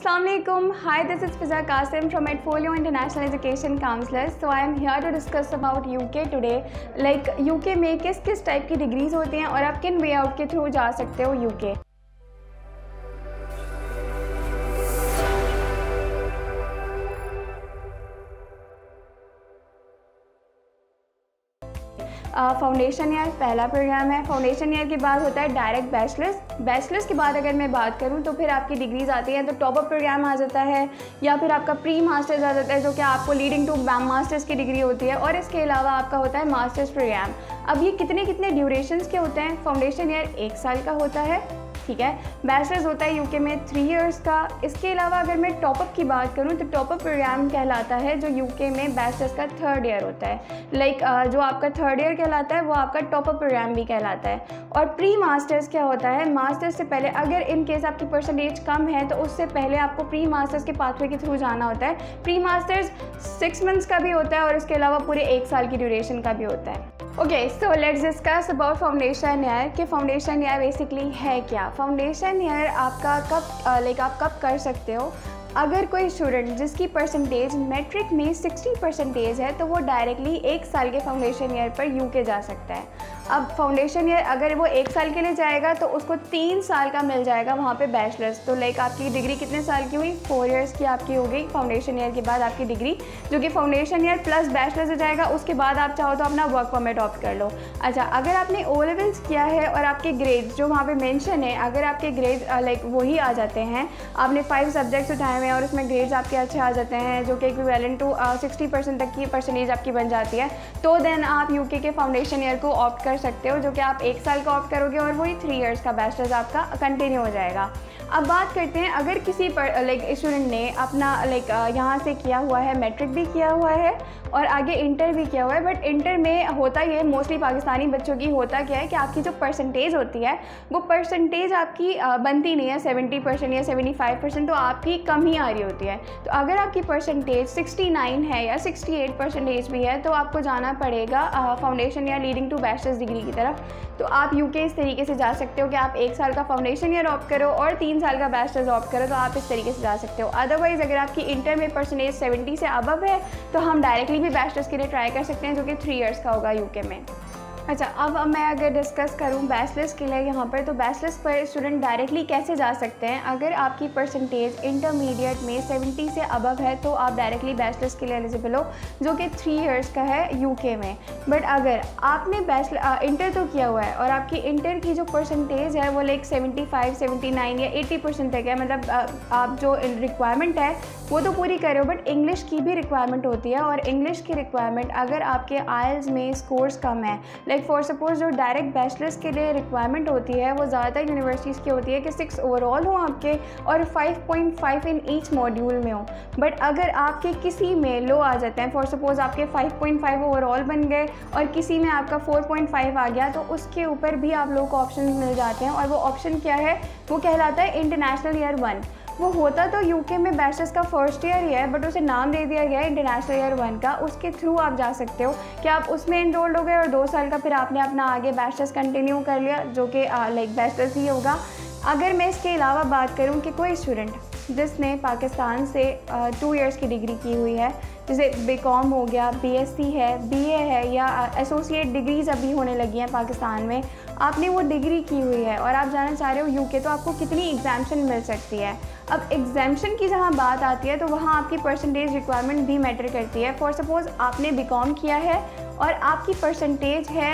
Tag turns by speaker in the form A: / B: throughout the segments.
A: Assalamualaikum. Hi, this is Fiza Qasim from Edfolio International Education Counselors. So I am here to discuss about UK today. Like UK में किस किस type की degrees होती हैं और आप किन वे आउट के थ्रू जा सकते हो UK. फाउंडेशन ईयर पहला प्रोग्राम है. फाउंडेशन ईयर के बाद होता है डायरेक्ट बैचलर्स. बैचलर्स के बाद अगर मैं बात करूं तो फिर आपकी डिग्रीज आती हैं. तो टॉप अप प्रोग्राम आ जाता है या फिर आपका प्री मास्टर्स आ जाता है जो कि आपको लीडिंग टू मास्टर्स की डिग्री होती है. और इसके अलावा आपका होता है मास्टर्स प्रोग्राम. अब ये कितने कितने ड्यूरेशंस के होते हैं. फाउंडेशन ईयर 1 साल का होता है, ठीक है. बैचलर्स होता है यूके में 3 इयर्स का. इसके अलावा अगर मैं टॉपअप की बात करूं तो टॉपअप प्रोग्राम कहलाता है जो यूके में बैचलर्स का 3rd ईयर होता है. लाइक जो आपका 3rd ईयर कहलाता है वो आपका टॉपअप प्रोग्राम भी कहलाता है. और प्री मास्टर्स क्या होता है, मास्टर्स से पहले अगर इन केस आपकी परसेंटेज कम है तो उससे पहले आपको प्री मास्टर्स के पाथवे के थ्रू जाना होता है. प्री मास्टर्स 6 मंथ्स का भी होता है और इसके अलावा पूरे 1 साल की ड्यूरेशन का भी होता है. Okay, so let's discuss about foundation year कि फाउंडेशन ईयर बेसिकली है क्या. फाउंडेशन ईयर आपका कब आप कब कर सकते हो. अगर कोई स्टूडेंट जिसकी परसेंटेज मैट्रिक में 60% है तो वो डायरेक्टली 1 साल के फाउंडेशन ईयर पर यूके जा सकता है. अब फाउंडेशन ईयर अगर वो 1 साल के लिए जाएगा तो उसको 3 साल का मिल जाएगा वहाँ पे बैचलर्स. तो लाइक आपकी डिग्री कितने साल की हुई, 4 इयर्स की आपकी हो गई फाउंडेशन ईयर के बाद आपकी डिग्री, जो कि फाउंडेशन ईयर प्लस बैचलर्स हो जाएगा. उसके बाद आप चाहो तो अपना वर्क परमिट ऑप्ट कर लो. अच्छा, अगर आपने ओ लेवल्स किया है और आपके ग्रेड्स जो वहाँ पे मेंशन है, अगर आपके ग्रेड्स लाइक वही आ जाते हैं, आपने 5 सब्जेक्ट्स उठाए हुए हैं और उसमें ग्रेड्स आपके अच्छे आ जाते हैं जो कि इक्विवेलेंट टू 60% तक की परसेंटेज आपकी बन जाती है, तो देन आप यूके के फाउंडेशन ईयर को ऑप्ट कर सकते हो, जो कि आप 1 साल का ऑप्ट करोगे और वही 3 इयर्स का बैचलर्स आपका कंटिन्यू हो जाएगा. अब बात करते हैं अगर किसी पर लाइक स्टूडेंट ने अपना यहाँ से किया हुआ है, मैट्रिक भी किया हुआ है और आगे इंटर भी किया हुआ है. बट इंटर में होता ये मोस्टली पाकिस्तानी बच्चों की होता क्या है कि आपकी जो परसेंटेज होती है वो परसेंटेज आपकी बनती नहीं है 70% या 75%, तो आपकी कम ही आ रही होती है. तो अगर आपकी परसेंटेज 69 है या 68% भी है तो आपको जाना पड़ेगा फाउंडेशन या लीडिंग टू बैचलर्स डिग्री की तरफ. तो आप यूके इस तरीके से जा सकते हो कि आप 1 साल का फाउंडेशन ईयर ऑप्ट करो और 3 साल का बैचलर्स ऑप्ट करो, तो आप इस तरीके से जा सकते हो. अदरवाइज़ अगर आपकी इंटर में परसेंटेज 70 से अबव है तो हम डायरेक्टली भी बैचलर्स के लिए ट्राई कर सकते हैं जो कि 3 इयर्स का होगा यूके में. अच्छा, अब मैं अगर डिस्कस करूं बैचलर्स के लिए यहाँ पर, तो बैचलर्स पर स्टूडेंट डायरेक्टली कैसे जा सकते हैं. अगर आपकी परसेंटेज इंटरमीडिएट में 70 से अबव है तो आप डायरेक्टली बैचलर्स के लिए एलिजिबल हो, जो कि 3 इयर्स का है यूके में. बट अगर आपने इंटर तो किया हुआ है और आपकी इंटर की जो परसेंटेज है वो लाइक 75, 79 या 80% तक है, मतलब आप जो रिक्वायरमेंट है वो तो पूरी कर रहे हो, बट इंग्लिश की भी रिक्वायरमेंट होती है. और इंग्लिश की रिक्वायरमेंट अगर आपके आइल्स में स्कोर्स कम है, लाइक फॉर सपोज जो डायरेक्ट बैचलर्स के लिए रिक्वायरमेंट होती है वो ज़्यादातर यूनिवर्सिटीज़ की होती है कि 6 ओवरऑल हो आपके और 5.5 इन ईच मॉड्यूल में हो. बट अगर आपके किसी में लो आ जाते हैं, फॉर सपोज आपके 5.5 ओवरऑल बन गए और किसी में आपका 4.5 आ गया, तो उसके ऊपर भी आप लोगों को ऑप्शन मिल जाते हैं. और वो ऑप्शन क्या है, वो कहलाता है इंटरनेशनल ईयर 1. वो होता तो यूके में बैचलर्स का 1st ईयर ही है, बट उसे नाम दे दिया गया है इंटरनेशनल ईयर 1 का. उसके थ्रू आप जा सकते हो कि आप उसमें इनरोल्ड हो गए और 2 साल का फिर आपने अपना आगे बैचलर्स कंटिन्यू कर लिया, जो कि लाइक बैचलर्स ही होगा. अगर मैं इसके अलावा बात करूं कि कोई स्टूडेंट जिसने पाकिस्तान से 2 इयर्स की डिग्री की हुई है, जैसे बीकॉम हो गया, बीएससी है, बीए है या एसोसिएट डिग्रीज अभी होने लगी हैं पाकिस्तान में, आपने वो डिग्री की हुई है और आप जाना चाह रहे हो यूके, तो आपको कितनी एग्जाम्शन मिल सकती है. अब एग्जाम्शन की जहाँ बात आती है तो वहाँ आपकी परसेंटेज रिक्वायरमेंट भी मैटर करती है. फॉर सपोज़ आपने बीकॉम किया है और आपकी परसेंटेज है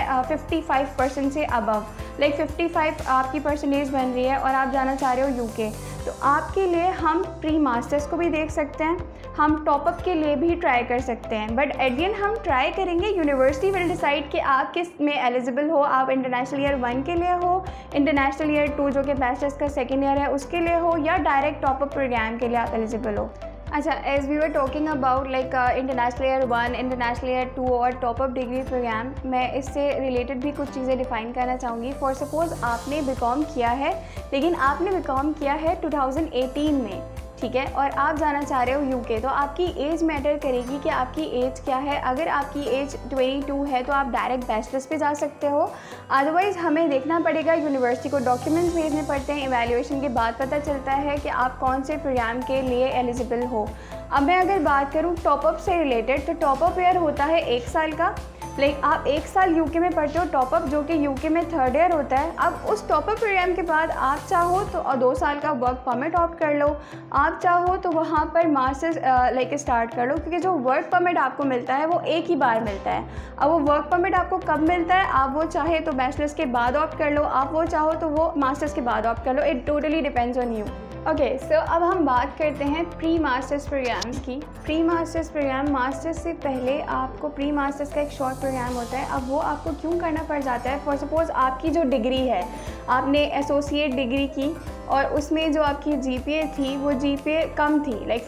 A: 55% से अबव, लाइक 55 आपकी परसेंटेज बन रही है और आप जाना चाह रहे हो यूके, तो आपके लिए हम प्री मास्टर्स को भी देख सकते हैं, हम टॉपअप के लिए भी ट्राई कर सकते हैं. बट एट द एंड हम ट्राई करेंगे, यूनिवर्सिटी विल डिसाइड कि आप किस में एलिजिबल हो. आप इंटरनेशनल ईयर 1 के लिए हो, इंटरनेशनल ईयर 2 जो कि बैचलर्स का 2nd ईयर है उसके लिए हो, या डायरेक्ट टॉपअप प्रोग्राम के लिए आप एलिजिबल हो. अच्छा, as we were talking about like international year 1, international year 2 और टॉपअप डिग्री प्रोग्राम, मैं इससे रिलेटेड भी कुछ चीज़ें डिफ़ाइन करना चाहूँगी. फॉर सपोज़ आपने बीकॉम किया है, लेकिन आपने बीकॉम किया है 2018 में, ठीक है, और आप जाना चाह रहे हो यूके, तो आपकी एज मैटर करेगी कि आपकी एज क्या है। अगर आपकी एज 22 है तो आप डायरेक्ट बैचलर्स पे जा सकते हो, अदरवाइज़ हमें देखना पड़ेगा, यूनिवर्सिटी को डॉक्यूमेंट्स भेजने पड़ते हैं, इवैल्यूएशन के बाद पता चलता है कि आप कौन से प्रोग्राम के लिए एलिजिबल हो। अब मैं अगर बात करूँ टॉपअप से रिलेटेड, तो टॉपअप ईयर होता है 1 साल का। लाइक आप 1 साल यूके में पढ़ते हो टॉपअप, जो कि यूके में 3rd ईयर होता है। अब उस टॉपअप प्रोग्राम के बाद आप चाहो तो 2 साल का वर्क परमिट ऑप्ट कर लो, आप चाहो तो वहाँ पर मास्टर्स लाइक स्टार्ट कर लो, क्योंकि जो वर्क परमिट आपको मिलता है वो एक ही बार मिलता है। अब वो वर्क परमिट आपको कब मिलता है, आप वो चाहे तो बैचलर्स के बाद ऑप्ट कर लो, आप वो चाहो तो वो मास्टर्स के बाद ऑप्ट कर लो, it totally depends on you. Okay, so अब हम बात करते हैं प्री मास्टर्स प्रोग्राम्स की। प्री मास्टर्स प्रोग्राम, मास्टर्स से पहले आपको प्री मास्टर्स का एक शॉर्ट प्रोग्राम होता है। अब वो आपको क्यों करना पड़ जाता है, फॉर सपोज़ आपकी जो डिग्री है, आपने एसोसिएट डिग्री की और उसमें जो आपकी जीपीए थी वो जीपीए कम थी, लाइक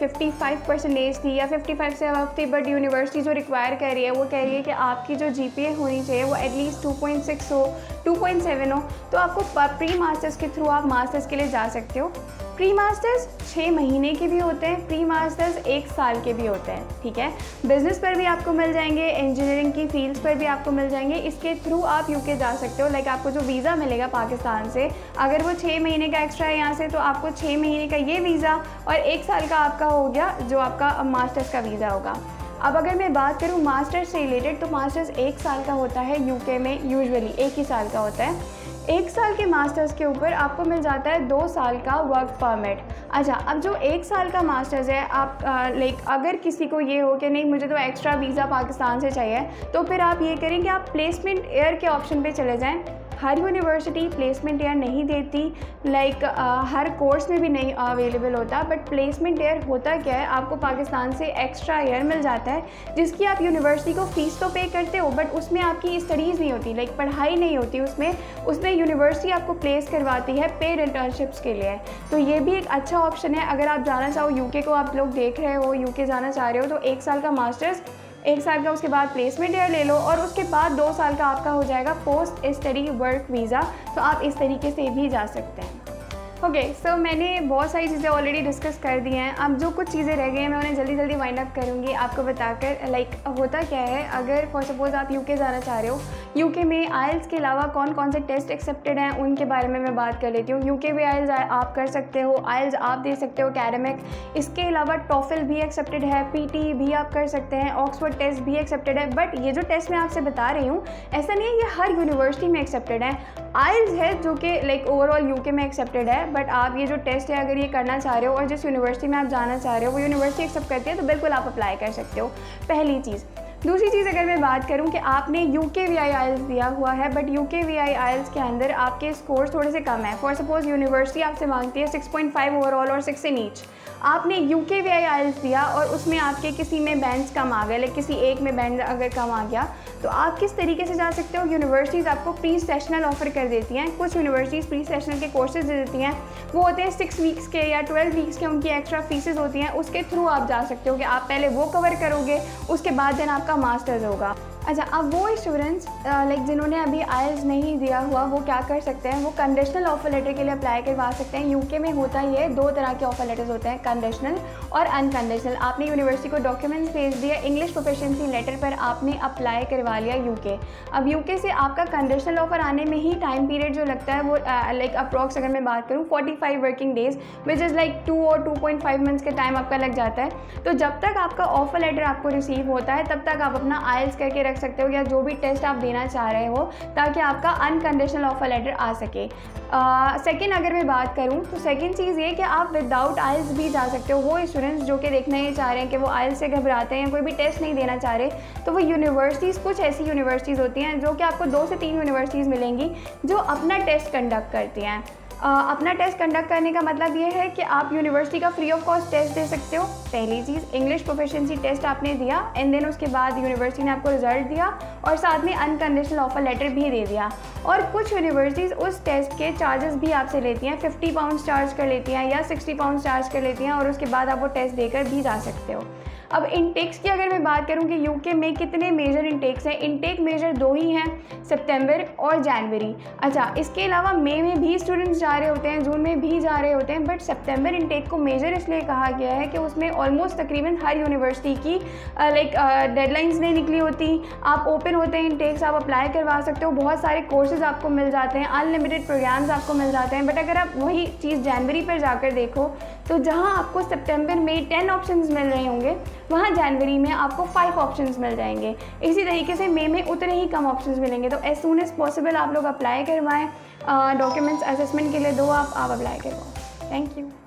A: 55% थी या 55 से अबव थी, बट यूनिवर्सिटी जो रिक्वायर कर रही है वो कह रही है कि आपकी जो जीपीए होनी चाहिए वो एटलीस्ट 2.6 हो, 2.7 हो, तो आपको प्री मास्टर्स के थ्रू आप मास्टर्स के लिए जा सकते हो। प्री मास्टर्स 6 महीने के भी होते हैं, प्री मास्टर्स 1 साल के भी होते हैं, ठीक है। बिजनेस पर भी आपको मिल जाएंगे, इंजीनियरिंग की फील्ड्स पर भी आपको मिल जाएंगे, इसके थ्रू आप यूके जा सकते हो। लाइक आपको जो वीज़ा मिलेगा पाकिस्तान से, अगर वो 6 महीने का एक्स्ट्रा है यहाँ से, तो आपको 6 महीने का ये वीज़ा और 1 साल का आपका हो गया जो आपका मास्टर्स का वीज़ा होगा। अब अगर मैं बात करूँ मास्टर्स से रिलेटेड, तो मास्टर्स 1 साल का होता है यूके में, यूजुअली 1 ही साल का होता है। 1 साल के मास्टर्स के ऊपर आपको मिल जाता है 2 साल का वर्क परमिट। अच्छा, अब जो 1 साल का मास्टर्स है, आप लाइक अगर किसी को ये हो कि नहीं मुझे तो एक्स्ट्रा वीज़ा पाकिस्तान से चाहिए, तो फिर आप ये करें कि आप प्लेसमेंट ईयर के ऑप्शन पे चले जाएं। हर यूनिवर्सिटी प्लेसमेंट ईयर नहीं देती, लाइक हर कोर्स में भी नहीं अवेलेबल होता, बट प्लेसमेंट ईयर होता क्या है, आपको पाकिस्तान से एक्स्ट्रा ईयर मिल जाता है जिसकी आप यूनिवर्सिटी को फ़ीस तो पे करते हो, बट उसमें आपकी स्टडीज़ नहीं होती, लाइक पढ़ाई नहीं होती उसमें यूनिवर्सिटी आपको प्लेस करवाती है पेड इंटर्नशिप्स के लिए। तो ये भी एक अच्छा ऑप्शन है अगर आप जाना चाहो यूके को, आप लोग देख रहे हो यूके जाना चाह रहे हो, तो 1 साल का मास्टर्स, 1 साल का उसके बाद प्लेसमेंट ईयर ले लो और उसके बाद 2 साल का आपका हो जाएगा पोस्ट स्टडी वर्क वीज़ा। तो आप इस तरीके से भी जा सकते हैं। ओके, सो मैंने बहुत सारी चीज़ें ऑलरेडी डिस्कस कर दी हैं। अब जो कुछ चीज़ें रह गई हैं मैं उन्हें जल्दी जल्दी वाइंड अप करूँगी आपको बताकर। लाइक होता क्या है, अगर फॉर सपोज़ आप यूके जाना चाह रहे हो, यूके में आइल्स के अलावा कौन कौन से टेस्ट एक्सेप्टेड हैं उनके बारे में मैं बात कर लेती हूँ। यूके में आइल्स आप कर सकते हो, आइल्स आप दे सकते हो एकेडमिक, इसके अलावा टॉफल भी एक्सेप्टेड है, पीटी भी आप कर सकते हैं, ऑक्सफोर्ड टेस्ट भी एक्सेप्टेड है। बट ये जो टेस्ट मैं आपसे बता रही हूँ, ऐसा नहीं है ये हर यूनिवर्सिटी में एक्सेप्टेड है। आइल्स है जो कि लाइक ओवरऑल यूके में एक्सेप्टेड है, बट आप ये जो टेस्ट है अगर ये करना चाह रहे हो और जिस यूनिवर्सिटी में आप जाना चाह रहे हो वो यूनिवर्सिटी एक्सेप्ट करती है, तो बिल्कुल आप अप्लाई कर सकते हो, पहली चीज़। दूसरी चीज़ अगर मैं बात करूं कि आपने यूके वी आई आइल्स दिया हुआ है, but UK V I IELTS के अंदर आपके स्कोर थोड़े से कम है। फॉर सपोज़ यूनिवर्सिटी आपसे मांगती है 6.5 ओवरऑल और 6 इन ईच, आपने यूके वी आई आइल्स दिया और उसमें आपके किसी में बैंड्स कम आ गए, लाइक किसी एक में बैंड अगर कम आ गया, तो आप किस तरीके से जा सकते हो, यूनिवर्सिटीज़ आपको प्री सेशनल ऑफर कर देती हैं। कुछ यूनिवर्सिटीज़ प्री सेशनल के कोर्सेज दे देती हैं, वो होते हैं 6 वीक्स के या 12 वीक्स के, उनकी एक्स्ट्रा फीसेस होती हैं, उसके थ्रू आप जा सकते हो कि आप पहले वो कवर करोगे, उसके बाद देन आपका मास्टर्स होगा। अच्छा, अब वो स्टूडेंट्स लाइक जिन्होंने अभी आइल्स नहीं दिया हुआ, वो क्या कर सकते हैं, वो कंडीशनल ऑफर लेटर के लिए अप्लाई करवा सकते हैं। यूके में होता ही है, 2 तरह के ऑफर लेटर्स होते हैं, कंडीशनल और अनकंडीशनल। आपने यूनिवर्सिटी को डॉक्यूमेंट्स भेज दिया, इंग्लिश प्रोफिशिएंसी लेटर पर आपने अप्लाई करवा लिया यूके। अब यूके से आपका कंडीशनल ऑफर आने में ही टाइम पीरियड जो लगता है वो लाइक अप्रॉक्स अगर मैं बात करूँ 45 working days, which is like 2 और 2.5 मंथ्स के टाइम आपका लग जाता है। तो जब तक आपका ऑफर लेटर आपको रिसीव होता है तब तक आप अपना आइल्स करके रख सकते हो या जो भी टेस्ट आप देना चाह रहे हो, ताकि आपका अनकंडीशनल ऑफर लेटर आ सके। सेकंड अगर मैं बात करूं तो सेकंड चीज़ ये कि आप विदाउट आइल्स भी जा सकते हो। वो स्टूडेंट्स जो कि देखना ये चाह रहे हैं कि वो आइल्स से घबराते हैं, कोई भी टेस्ट नहीं देना चाह रहे, तो वो यूनिवर्सिटीज़, कुछ ऐसी यूनिवर्सिटीज़ होती हैं जो कि आपको 2 से 3 यूनिवर्सिटीज़ मिलेंगी जो अपना टेस्ट कंडक्ट करती हैं। अपना टेस्ट कंडक्ट करने का मतलब ये है कि आप यूनिवर्सिटी का फ्री ऑफ कॉस्ट टेस्ट दे सकते हो। पहली चीज़, इंग्लिश प्रोफिशिएंसी टेस्ट आपने दिया एंड देन उसके बाद यूनिवर्सिटी ने आपको रिजल्ट दिया और साथ में अनकंडीशनल ऑफर लेटर भी दे दिया। और कुछ यूनिवर्सिटीज़ उस टेस्ट के चार्जेस भी आपसे लेती हैं, 50 पाउंड चार्ज कर लेती हैं या 60 पाउंड चार्ज कर लेती हैं और उसके बाद आप वो टेस्ट देकर भी जा सकते हो। अब इनटेक्स की अगर मैं बात करूँ कि यूके में कितने मेजर इनटेक्स हैं, इनटेक मेजर 2 ही हैं, सितंबर और जनवरी। अच्छा, इसके अलावा मई में भी स्टूडेंट्स जा रहे होते हैं, जून में भी जा रहे होते हैं, बट सितंबर इनटेक को मेजर इसलिए कहा गया है कि उसमें ऑलमोस्ट तकरीबन हर यूनिवर्सिटी की डेडलाइंस नहीं निकली होती, आप ओपन होते हैं इनटेक्स, आप अप्लाई करवा सकते हो, बहुत सारे कोर्सेज आपको मिल जाते हैं, अनलिमिटेड प्रोग्राम्स आपको मिल जाते हैं। बट अगर आप वही चीज़ जनवरी पर जाकर देखो तो जहां आपको सितंबर में 10 ऑप्शंस मिल रहे होंगे, वहां जनवरी में आपको 5 ऑप्शंस मिल जाएंगे। इसी तरीके से मई में उतने ही कम ऑप्शंस मिलेंगे। तो एज सून एज पॉसिबल आप लोग अप्लाई करवाएं, डॉक्यूमेंट्स असेसमेंट के लिए दो आप अप्लाई करवाओ। Thank you.